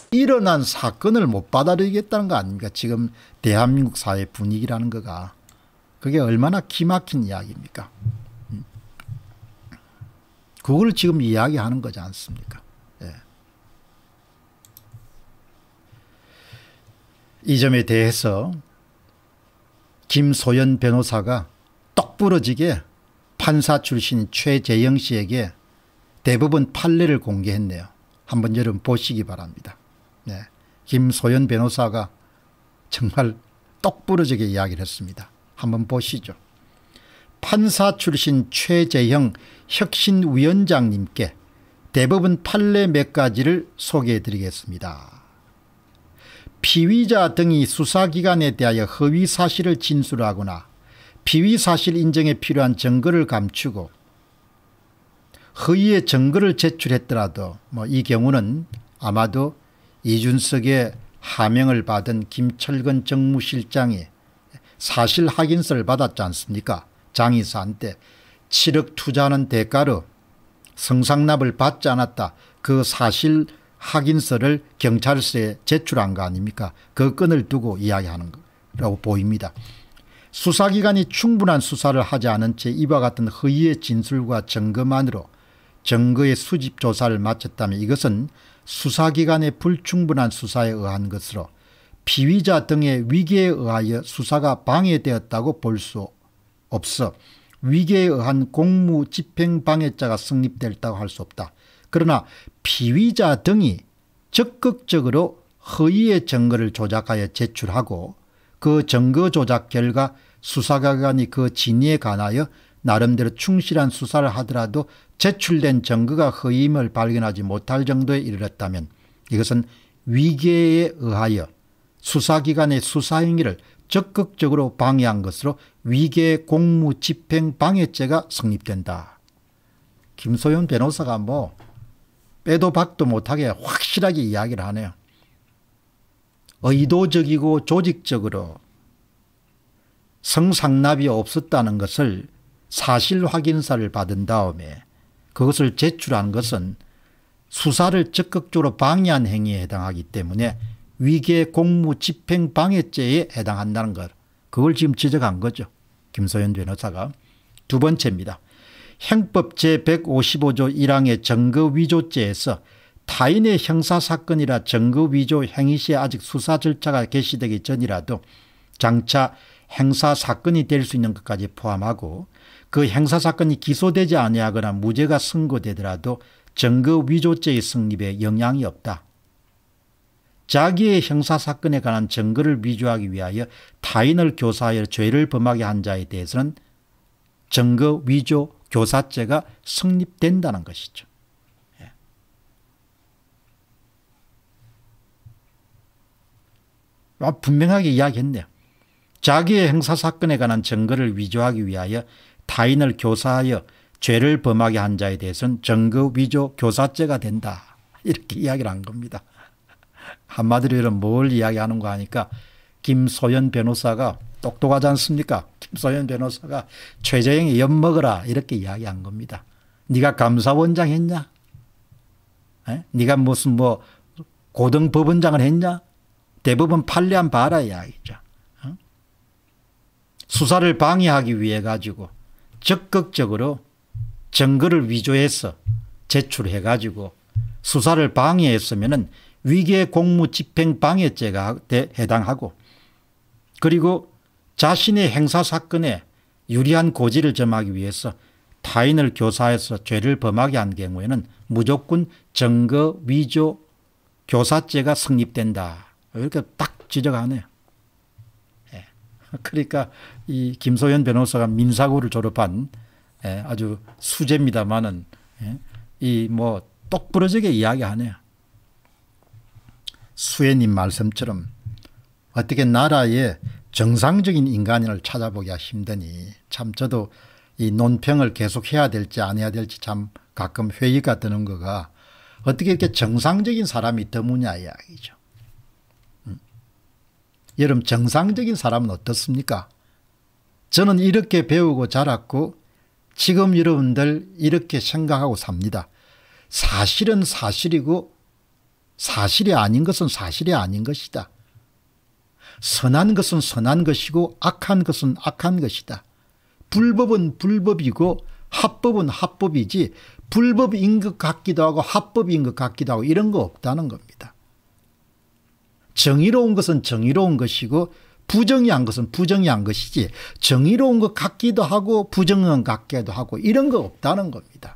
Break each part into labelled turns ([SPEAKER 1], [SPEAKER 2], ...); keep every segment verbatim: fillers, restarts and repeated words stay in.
[SPEAKER 1] 일어난 사건을 못 받아들이겠다는 거 아닙니까? 지금 대한민국 사회 분위기라는 거가. 그게 얼마나 기막힌 이야기입니까? 그걸 지금 이야기하는 거지 않습니까? 예. 이 점에 대해서 김소연 변호사가 똑부러지게 판사 출신 최재형 씨에게 대법원 판례를 공개했네요. 한번 여러분 보시기 바랍니다. 네. 김소연 변호사가 정말 똑부러지게 이야기를 했습니다. 한번 보시죠. 판사 출신 최재형 혁신위원장님께 대법원 판례 몇 가지를 소개해 드리겠습니다. 피의자 등이 수사기관에 대하여 허위사실을 진술하거나 피의사실 인정에 필요한 증거를 감추고 허위의 증거를 제출했더라도 뭐 이 경우는 아마도 이준석의 하명을 받은 김철근 정무실장이 사실 확인서를 받았지 않습니까? 장의사한테 칠억 투자하는 대가로 성상납을 받지 않았다. 그 사실 확인서를 경찰서에 제출한 거 아닙니까? 그 건을 두고 이야기하는 거라고 보입니다. 수사기관이 충분한 수사를 하지 않은 채 이와 같은 허위의 진술과 증거만으로 증거의 수집 조사를 마쳤다면 이것은 수사기관의 불충분한 수사에 의한 것으로 피의자 등의 위계에 의하여 수사가 방해되었다고 볼 수 없어 위계에 의한 공무집행방해죄가 성립됐다고 할 수 없다. 그러나 피의자 등이 적극적으로 허위의 증거를 조작하여 제출하고 그 증거 조작 결과 수사기관이 그 진위에 관하여 나름대로 충실한 수사를 하더라도 제출된 증거가 허위임을 발견하지 못할 정도에 이르렀다면 이것은 위계에 의하여 수사기관의 수사행위를 적극적으로 방해한 것으로 위계 공무집행방해죄가 성립된다. 김소연 변호사가 뭐 빼도 박도 못하게 확실하게 이야기를 하네요. 의도적이고 조직적으로 성상납이 없었다는 것을 사실 확인서를 받은 다음에 그것을 제출한 것은 수사를 적극적으로 방해한 행위에 해당하기 때문에 위계 공무집행방해죄에 해당한다는 것, 그걸 지금 지적한 거죠. 김소연 변호사가. 두 번째입니다. 형법 제백오십오 조 일 항의 증거위조죄에서 타인의 형사사건이라 증거위조 행위 시에 아직 수사 절차가 개시되기 전이라도 장차 행사사건이 될 수 있는 것까지 포함하고 그 형사사건이 기소되지 아니하거나 무죄가 선고되더라도 증거위조죄의 성립에 영향이 없다. 자기의 형사사건에 관한 증거를 위조하기 위하여 타인을 교사하여 죄를 범하게 한 자에 대해서는 증거위조 교사죄가 성립된다는 것이죠. 예. 분명하게 이야기했네요. 자기의 형사사건에 관한 증거를 위조하기 위하여 타인을 교사하여 죄를 범하게 한 자에 대해서는 증거위조 교사죄가 된다. 이렇게 이야기를 한 겁니다. 한마디로 이런 뭘 이야기하는가 하니까 김소연 변호사가 똑똑하지 않습니까? 김소연 변호사가 최재형이 엿먹어라 이렇게 이야기한 겁니다. 네가 감사원장 했냐? 에? 네가 무슨 뭐 고등법원장을 했냐? 대법원 판례 한 봐라 이야기죠. 어? 수사를 방해하기 위해 가지고 적극적으로 증거를 위조해서 제출해 가지고 수사를 방해했으면은 위계 공무집행방해죄가 해당하고 그리고 자신의 형사사건에 유리한 고지를 점하기 위해서 타인을 교사해서 죄를 범하게 한 경우에는 무조건 증거위조 교사죄가 성립된다. 이렇게 딱 지적하네요. 예. 그러니까 이 김소연 변호사가 민사고를 졸업한 예, 아주 수재입니다만은 예, 이 뭐 똑부러지게 이야기하네요. 수혜님 말씀처럼 어떻게 나라에 정상적인 인간을 찾아보기가 힘드니 참 저도 이 논평을 계속 해야 될지 안 해야 될지 참 가끔 회의가 드는 거가 어떻게 이렇게 정상적인 사람이 드무냐 이야기죠. 음. 여러분 정상적인 사람은 어떻습니까? 저는 이렇게 배우고 자랐고 지금 여러분들 이렇게 생각하고 삽니다. 사실은 사실이고 사실이 아닌 것은 사실이 아닌 것이다. 선한 것은 선한 것이고 악한 것은 악한 것이다. 불법은 불법이고 합법은 합법이지 불법인 것 같기도 하고 합법인 것 같기도 하고 이런 거 없다는 겁니다. 정의로운 것은 정의로운 것이고 부정의한 것은 부정의한 것이지 정의로운 것 같기도 하고 부정의한 것 같기도 하고 이런 거 없다는 겁니다.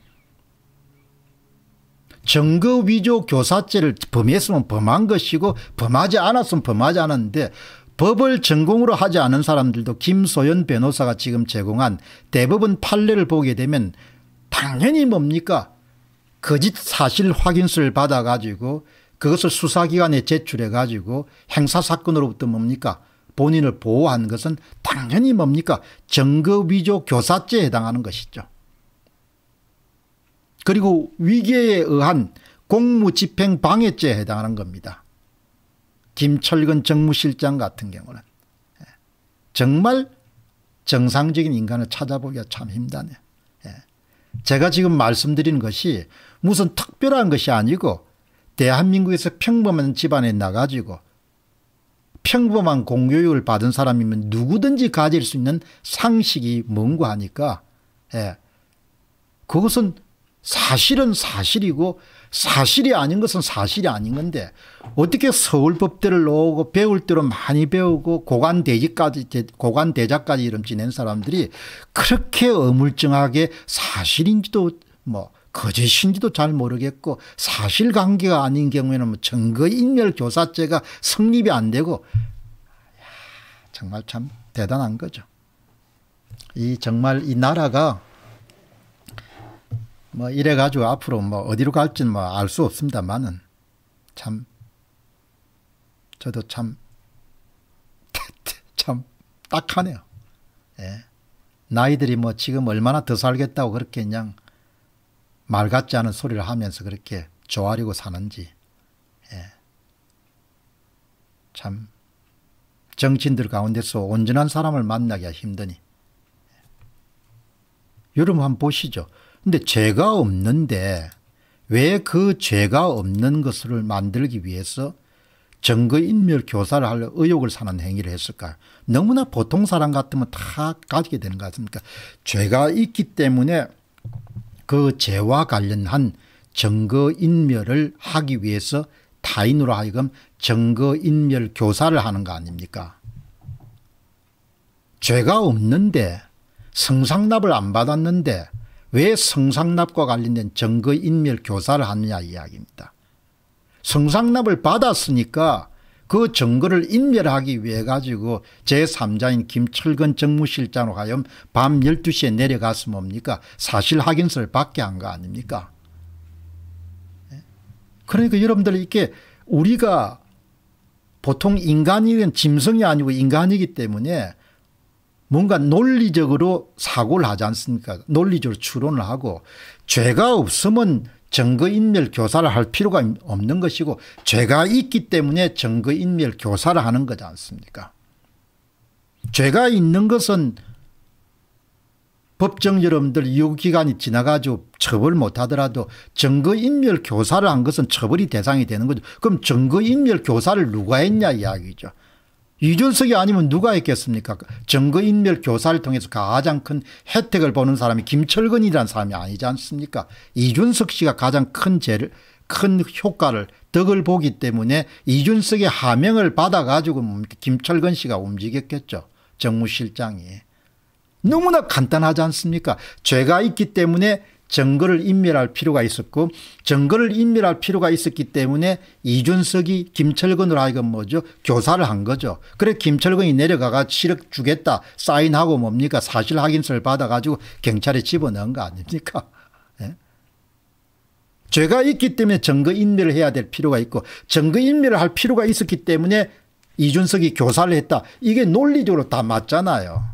[SPEAKER 1] 증거 위조 교사죄를 범했으면 범한 것이고 범하지 않았으면 범하지 않았는데 법을 전공으로 하지 않은 사람들도 김소연 변호사가 지금 제공한 대법원 판례를 보게 되면 당연히 뭡니까? 거짓 사실 확인서를 받아 가지고 그것을 수사기관에 제출해 가지고 행사사건으로부터 뭡니까? 본인을 보호한 것은 당연히 뭡니까? 증거 위조 교사죄에 해당하는 것이죠. 그리고 위계에 의한 공무집행 방해죄에 해당하는 겁니다. 김철근 정무실장 같은 경우는 정말 정상적인 인간을 찾아보기가 참 힘드네요. 제가 지금 말씀드리는 것이 무슨 특별한 것이 아니고 대한민국에서 평범한 집안에 나가지고 평범한 공교육을 받은 사람이면 누구든지 가질 수 있는 상식이 뭔고 하니까 그것은 사실은 사실이고 사실이 아닌 것은 사실이 아닌 건데 어떻게 서울법대를 나오고 배울 대로 많이 배우고 고관대지까지 고관대자까지 이름 지낸 사람들이 그렇게 어물쩡하게 사실인지도 뭐 거짓인지도 잘 모르겠고 사실관계가 아닌 경우에는 뭐 증거인멸교사죄가 성립이 안 되고 정말 참 대단한 거죠. 이 정말 이 나라가 뭐 이래 가지고 앞으로 뭐 어디로 갈지는 뭐 알 수 없습니다만은 참 저도 참 참 딱하네요. 예. 나이들이 뭐 지금 얼마나 더 살겠다고 그렇게 그냥 말 같지 않은 소리를 하면서 그렇게 조아리고 사는지. 예. 참 정치인들 가운데서 온전한 사람을 만나기가 힘드니. 여러분 한번 보시죠. 근데 죄가 없는데 왜 그 죄가 없는 것을 만들기 위해서 증거인멸 교사를 할 의욕을 사는 행위를 했을까요? 너무나 보통 사람 같으면 다 가지게 되는 것 같습니까? 죄가 있기 때문에 그 죄와 관련한 증거인멸을 하기 위해서 타인으로 하여금 증거인멸 교사를 하는 거 아닙니까? 죄가 없는데 성상납을 안 받았는데 왜 성상납과 관련된 증거인멸 교사를 하느냐 이야기입니다. 성상납을 받았으니까 그 증거를 인멸하기 위해 가지고 제삼자인 김철근 정무실장으로 하여금 밤 열두 시에 내려가서 뭡니까? 사실 확인서를 받게 한 거 아닙니까? 그러니까 여러분들 이렇게 우리가 보통 인간이면 짐승이 아니고 인간이기 때문에 뭔가 논리적으로 사고를 하지 않습니까? 논리적으로 추론을 하고 죄가 없으면 증거인멸 교사를 할 필요가 없는 것이고 죄가 있기 때문에 증거인멸 교사를 하는 거지 않습니까? 죄가 있는 것은 법정 여러분들 유효기간이 지나가지고 처벌 못하더라도 증거인멸 교사를 한 것은 처벌이 대상이 되는 거죠. 그럼 증거인멸 교사를 누가 했냐 이야기죠. 이준석이 아니면 누가 했겠습니까? 증거인멸 교사를 통해서 가장 큰 혜택을 보는 사람이 김철근이라는 사람이 아니지 않습니까? 이준석 씨가 가장 큰 죄를, 큰 효과를, 덕을 보기 때문에 이준석의 하명을 받아가지고 김철근 씨가 움직였겠죠. 정무실장이. 너무나 간단하지 않습니까? 죄가 있기 때문에 증거를 인멸할 필요가 있었고 증거를 인멸할 필요가 있었기 때문에 이준석이 김철근으로 하여금 뭐죠? 교사를 한 거죠. 그래 김철근이 내려가가 실력 주겠다 사인하고 뭡니까? 사실 확인서를 받아가지고 경찰에 집어넣은 거 아닙니까? 예? 죄가 있기 때문에 증거인멸을 해야 될 필요가 있고 증거인멸을 할 필요가 있었기 때문에 이준석이 교사를 했다. 이게 논리적으로 다 맞잖아요.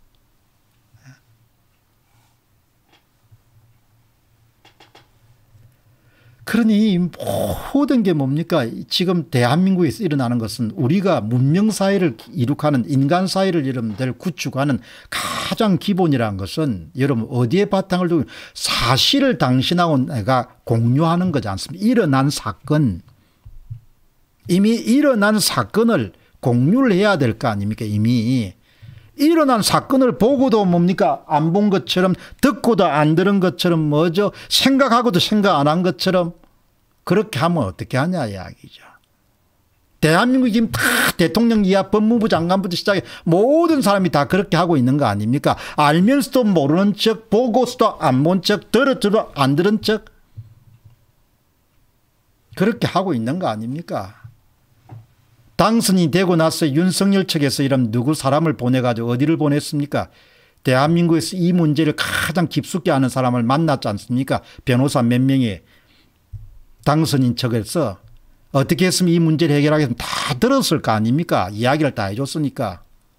[SPEAKER 1] 그러니 모든 게 뭡니까? 지금 대한민국에서 일어나는 것은 우리가 문명사회를 이룩하는 인간사회를 여러분들 구축하는 가장 기본이라는 것은 여러분 어디에 바탕을 두고 사실을 당신하고 내가 공유하는 거지 않습니까? 일어난 사건 이미 일어난 사건을 공유를 해야 될 거 아닙니까? 이미 일어난 사건을 보고도 뭡니까? 안 본 것처럼, 듣고도 안 들은 것처럼, 뭐죠? 생각하고도 생각 안 한 것처럼 그렇게 하면 어떻게 하냐 이야기죠. 대한민국 지금 다 대통령 이하 법무부 장관부터 시작해 모든 사람이 다 그렇게 하고 있는 거 아닙니까? 알면서도 모르는 척, 보고서도 안 본 척, 들었어도 안 들은 척 그렇게 하고 있는 거 아닙니까? 당선이 되고 나서 윤석열 측에서 이런 누구 사람을 보내가지고 어디를 보냈습니까? 대한민국에서 이 문제를 가장 깊숙이 아는 사람을 만났지 않습니까? 변호사 몇 명이 당선인 측에서 어떻게 했으면 이 문제를 해결하겠으면 다 들었을 거 아닙니까? 이야기를 다 해줬으니까.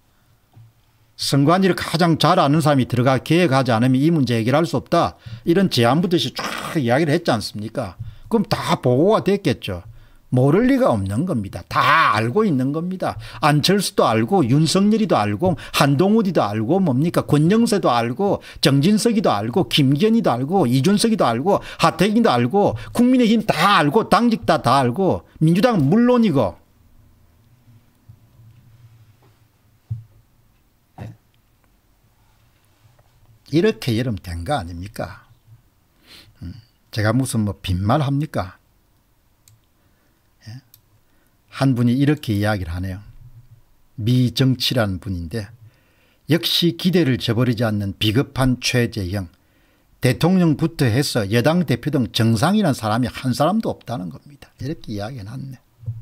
[SPEAKER 1] 선관위를 가장 잘 아는 사람이 들어가 계획하지 않으면 이 문제 해결할 수 없다. 이런 제안부터 쫙 이야기를 했지 않습니까? 그럼 다 보고가 됐겠죠. 모를 리가 없는 겁니다. 다 알고 있는 겁니다. 안철수도 알고 윤석열이도 알고 한동훈이도 알고 뭡니까 권영세도 알고 정진석이도 알고 김기현이도 알고 이준석이도 알고 하태경이도 알고 국민의힘 다 알고 당직 다 다 알고 민주당 물론이고. 이렇게 여러분 된 거 아닙니까? 제가 무슨 뭐 빈말 합니까? 한 분이 이렇게 이야기를 하네요. 미정치라는 분인데 역시 기대를 저버리지 않는 비겁한 최재형. 대통령부터 해서 여당 대표 등 정상이라는 사람이 한 사람도 없다는 겁니다. 이렇게 이야기해놨네.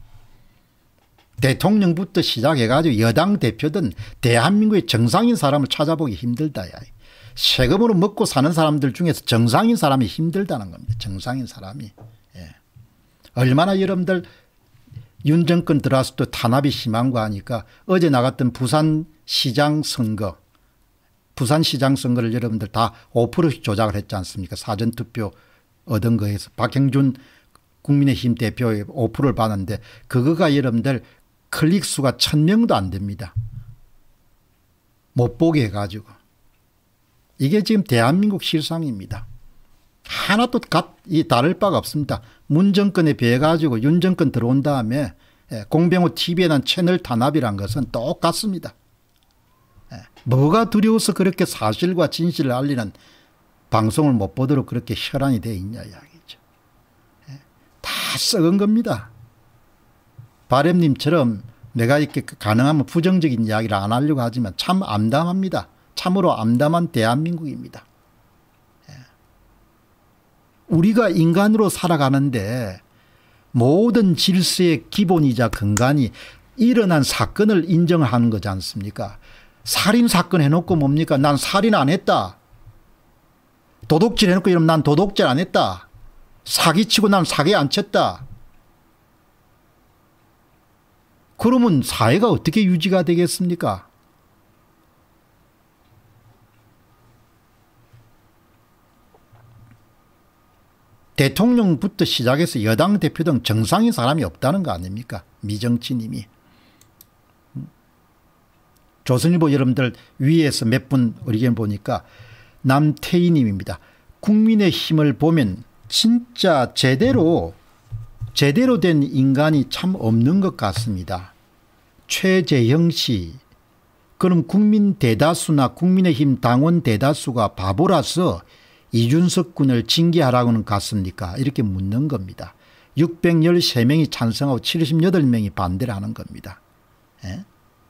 [SPEAKER 1] 대통령부터 시작해가지고 여당 대표든 대한민국의 정상인 사람을 찾아보기 힘들다. 세금으로 먹고 사는 사람들 중에서 정상인 사람이 힘들다는 겁니다. 정상인 사람이. 예. 얼마나 여러분들 윤 정권 들어와서 또 탄압이 심한 거 하니까 어제 나갔던 부산시장 선거, 부산시장 선거를 여러분들 다 오 퍼센트씩 조작을 했지 않습니까? 사전투표 얻은 거에서 박형준 국민의힘 대표의 오 퍼센트를 받았는데 그거가 여러분들 클릭수가 천 명도 안 됩니다. 못 보게 해가지고. 이게 지금 대한민국 실상입니다. 하나도 이 다를 바가 없습니다. 문 정권에 비해 가지고 윤 정권 들어온 다음에 공병호 티비에 난 채널 탄압이란 것은 똑같습니다. 뭐가 두려워서 그렇게 사실과 진실을 알리는 방송을 못 보도록 그렇게 혈안이 되어 있냐 이야기죠. 다 썩은 겁니다. 바램님처럼 내가 이렇게 가능하면 부정적인 이야기를 안 하려고 하지만 참 암담합니다. 참으로 암담한 대한민국입니다. 우리가 인간으로 살아가는데 모든 질서의 기본이자 근간이 일어난 사건을 인정하는 거지 않습니까? 살인사건 해놓고 뭡니까? 난 살인 안 했다. 도둑질 해놓고 이러면 난 도둑질 안 했다. 사기치고 난 사기 안 쳤다. 그러면 사회가 어떻게 유지가 되겠습니까? 대통령부터 시작해서 여당 대표 등 정상인 사람이 없다는 거 아닙니까? 미정치님이. 조선일보 여러분들 위에서 몇 분 의견 보니까 남태희님입니다. 국민의힘을 보면 진짜 제대로 제대로 된 인간이 참 없는 것 같습니다. 최재형 씨, 그럼 국민 대다수나 국민의힘 당원 대다수가 바보라서 이준석 군을 징계하라고는 갔습니까? 이렇게 묻는 겁니다. 육백십삼 명이 찬성하고 칠십팔 명이 반대를 하는 겁니다. 예?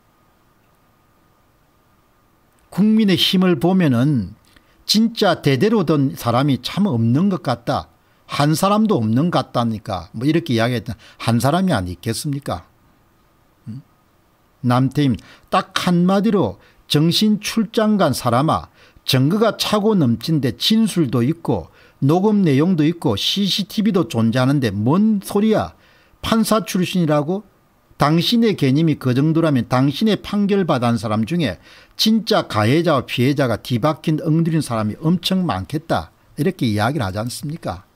[SPEAKER 1] 국민의 힘을 보면은 진짜 대대로 된 사람이 참 없는 것 같다. 한 사람도 없는 것 같다니까 뭐 이렇게 이야기했던 한 사람이 아니겠습니까? 음? 남태임 딱 한마디로 정신 출장 간 사람아, 증거가 차고 넘친데 진술도 있고 녹음 내용도 있고 씨씨티비도 존재하는데 뭔 소리야. 판사 출신이라고? 당신의 개념이 그 정도라면 당신의 판결받은 사람 중에 진짜 가해자와 피해자가 뒤바뀐 엉들인 사람이 엄청 많겠다. 이렇게 이야기를 하지 않습니까?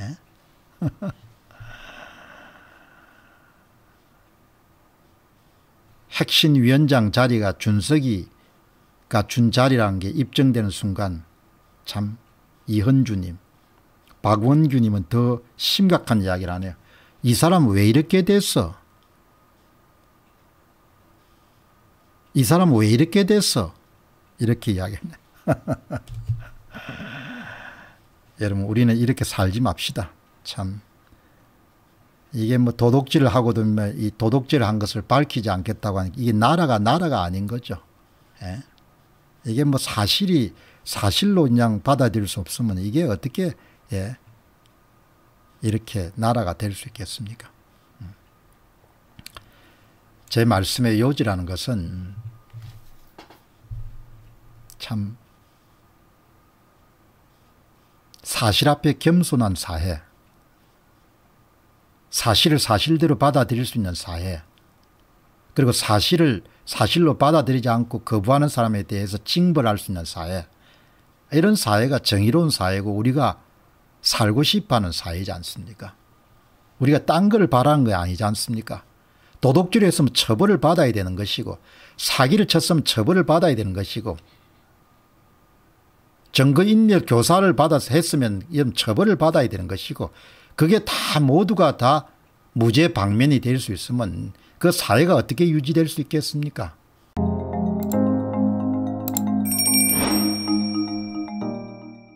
[SPEAKER 1] 핵심위원장 자리가 준석이가 준 자리라는 게 입증되는 순간 참 이현주님, 박원규님은 더 심각한 이야기를 하네요. 이 사람 왜 이렇게 됐어? 이 사람 왜 이렇게 됐어? 이렇게 이야기했네. 여러분 우리는 이렇게 살지 맙시다. 참 이게 뭐 도둑질을 하고도 이 도둑질을 한 것을 밝히지 않겠다고 하니까 이게 나라가 나라가 아닌 거죠. 예? 이게 뭐 사실이 사실로 그냥 받아들일 수 없으면 이게 어떻게 예? 이렇게 나라가 될 수 있겠습니까? 제 말씀의 요지라는 것은 참 사실 앞에 겸손한 사회, 사실을 사실대로 받아들일 수 있는 사회, 그리고 사실을 사실로 받아들이지 않고 거부하는 사람에 대해서 징벌할 수 있는 사회, 이런 사회가 정의로운 사회고 우리가 살고 싶어하는 사회이지 않습니까? 우리가 딴 걸 바라는 거 아니지 않습니까? 도둑질을 했으면 처벌을 받아야 되는 것이고 사기를 쳤으면 처벌을 받아야 되는 것이고 증거인멸 교사를 받아서 했으면 이런 처벌을 받아야 되는 것이고 그게 다 모두가 다 무죄 방면이 될 수 있으면 그 사회가 어떻게 유지될 수 있겠습니까?